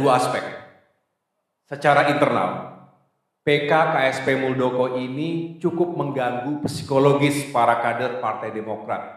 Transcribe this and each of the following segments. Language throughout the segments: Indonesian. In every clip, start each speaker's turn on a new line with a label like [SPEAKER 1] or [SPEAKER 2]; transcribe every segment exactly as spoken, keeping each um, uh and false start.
[SPEAKER 1] dua aspek. Secara internal, P K K S P Muldoko ini cukup mengganggu psikologis para kader Partai Demokrat.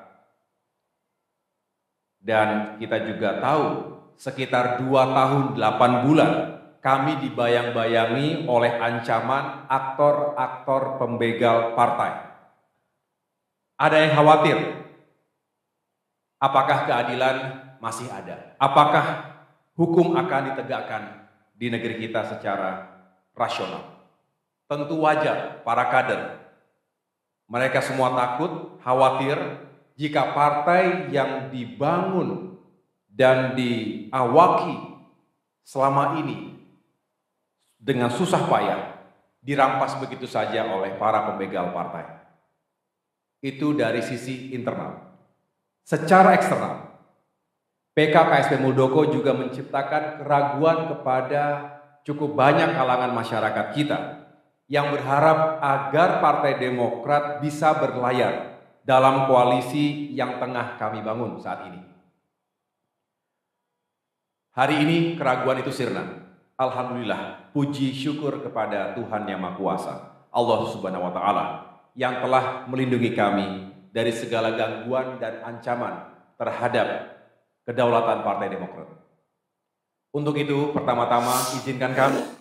[SPEAKER 1] Dan kita juga tahu, sekitar dua tahun delapan bulan, kami dibayang-bayangi oleh ancaman aktor-aktor pembegal partai. Ada yang khawatir, apakah keadilan masih ada? Apakah hukum akan ditegakkan di negeri kita secara rasional? Tentu wajar para kader. Mereka semua takut, khawatir jika partai yang dibangun dan diawaki selama ini dengan susah payah dirampas begitu saja oleh para pembegal partai. Itu dari sisi internal. Secara eksternal, P K K S P Muldoko juga menciptakan keraguan kepada cukup banyak kalangan masyarakat kita yang berharap agar Partai Demokrat bisa berlayar dalam koalisi yang tengah kami bangun saat ini. Hari ini keraguan itu sirna. Alhamdulillah, puji syukur kepada Tuhan Yang Maha Kuasa, Allah Subhanahu wa Ta'ala, yang telah melindungi kami dari segala gangguan dan ancaman terhadap kedaulatan Partai Demokrat. Untuk itu, pertama-tama izinkan kami